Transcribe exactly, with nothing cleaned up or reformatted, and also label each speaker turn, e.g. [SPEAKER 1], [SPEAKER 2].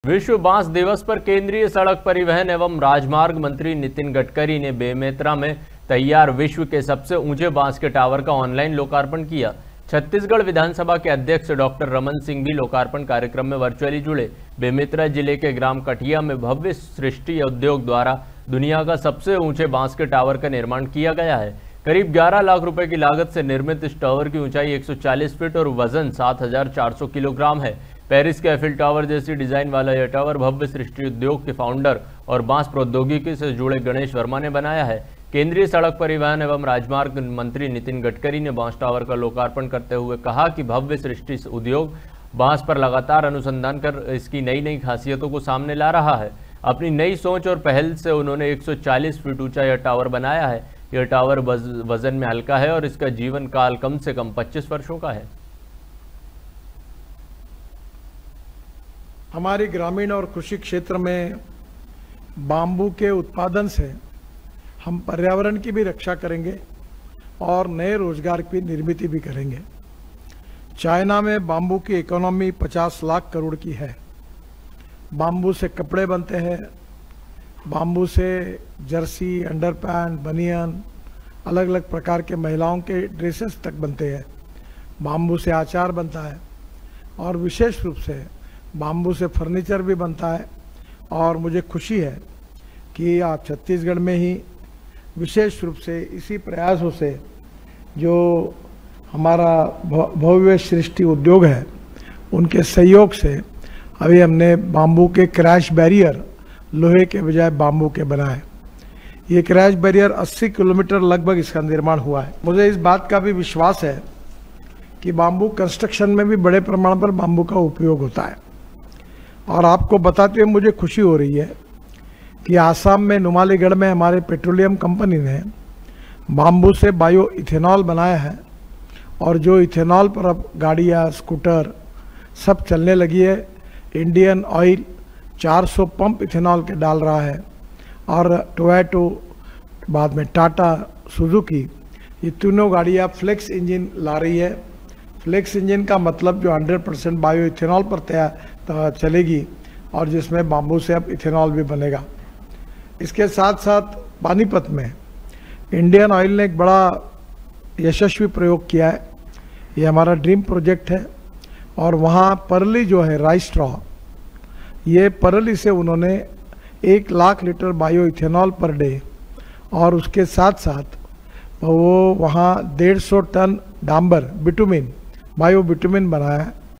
[SPEAKER 1] विश्व बांस दिवस पर केंद्रीय सड़क परिवहन एवं राजमार्ग मंत्री नितिन गडकरी ने बेमेतरा में तैयार विश्व के सबसे ऊंचे बांस के टावर का ऑनलाइन लोकार्पण किया। छत्तीसगढ़ विधानसभा के अध्यक्ष डॉक्टर रमन सिंह भी लोकार्पण कार्यक्रम में वर्चुअली जुड़े। बेमेतरा जिले के ग्राम कठिया में भव्य सृष्टि उद्योग द्वारा दुनिया का सबसे ऊंचे बांस के टावर का निर्माण किया गया है। करीब ग्यारह लाख रुपए की लागत से निर्मित इस टावर की ऊंचाई एक सौ चालीस फीट और वजन सात हजार चार सौ किलोग्राम है। पेरिस के एफिल टावर जैसी डिजाइन वाला यह टावर भव्य सृष्टि उद्योग के फाउंडर और बांस प्रौद्योगिकी से जुड़े गणेश वर्मा ने बनाया है। केंद्रीय सड़क परिवहन एवं राजमार्ग मंत्री नितिन गडकरी ने बांस टावर का लोकार्पण करते हुए कहा कि भव्य सृष्टि उद्योग बांस पर लगातार अनुसंधान कर इसकी नई नई खासियतों को सामने ला रहा है। अपनी नई सोच और पहल से उन्होंने एक सौ चालीस फीट ऊंचा यह टावर बनाया है। यह टावर वजन में हल्का है और इसका जीवन काल कम से कम पच्चीस वर्षों का है।
[SPEAKER 2] हमारे ग्रामीण और कृषि क्षेत्र में बाम्बू के उत्पादन से हम पर्यावरण की भी रक्षा करेंगे और नए रोजगार की निर्मित भी करेंगे। चाइना में बाम्बू की इकोनॉमी पचास लाख करोड़ की है। बाम्बू से कपड़े बनते हैं, बाम्बू से जर्सी, अंडरपैंट, बनियान, अलग अलग प्रकार के महिलाओं के ड्रेसेस तक बनते हैं। बाम्बू से अचार बनता है और विशेष रूप से बाम्बू से फर्नीचर भी बनता है। और मुझे खुशी है कि आप छत्तीसगढ़ में ही विशेष रूप से इसी प्रयासों से जो हमारा भव्य सृष्टि उद्योग है उनके सहयोग से अभी हमने बाम्बू के क्रैश बैरियर लोहे के बजाय बाम्बू के बनाए। ये क्रैश बैरियर अस्सी किलोमीटर लगभग इसका निर्माण हुआ है। मुझे इस बात का भी विश्वास है कि बाम्बू कंस्ट्रक्शन में भी बड़े प्रमाण पर बाम्बू का उपयोग होता है। और आपको बताते हुए मुझे खुशी हो रही है कि आसाम में नुमालीगढ़ में हमारे पेट्रोलियम कंपनी ने बाम्बू से बायो इथेनॉल बनाया है और जो इथेनॉल पर अब गाड़ियाँ, स्कूटर सब चलने लगी है। इंडियन ऑयल चार सौ पंप इथेनॉल के डाल रहा है और टोयोटो, बाद में टाटा, सुजुकी, ये तीनों गाड़ियाँ फ्लेक्स इंजन ला रही है। फ्लेक्स इंजन का मतलब जो सौ परसेंट बायो इथेनॉल पर तैयार चलेगी और जिसमें बाम्बू से अब इथेनॉल भी बनेगा। इसके साथ साथ पानीपत में इंडियन ऑयल ने एक बड़ा यशस्वी प्रयोग किया है। ये हमारा ड्रीम प्रोजेक्ट है और वहाँ परली जो है राइस स्ट्रॉ, ये परली से उन्होंने एक lakh litre bio ethanol per day और उसके साथ साथ वो वहाँ डेढ़ सौ टन डांबर बिटुमिन, बायो बिटुमिन बनाया है